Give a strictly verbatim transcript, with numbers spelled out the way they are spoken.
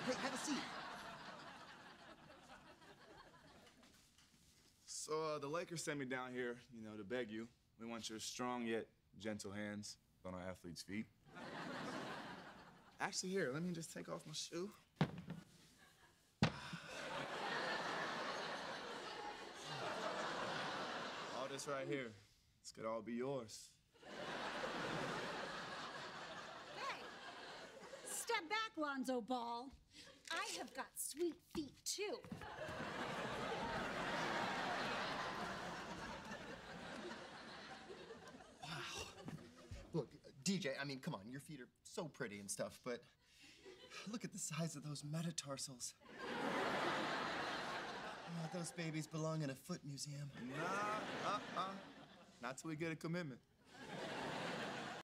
Hey, have a seat. So, uh, the Lakers sent me down here, you know, to beg you. We want your strong yet gentle hands on our athletes' feet. Actually, here, let me just take off my shoe. All this right here, this could all be yours. Hey, step back, Lonzo Ball. I have got sweet feet, too. Wow. Look, D J, I mean, come on, your feet are so pretty and stuff, but look at the size of those metatarsals. Oh, those babies belong in a foot museum. Nah, uh-uh. Not till we get a commitment.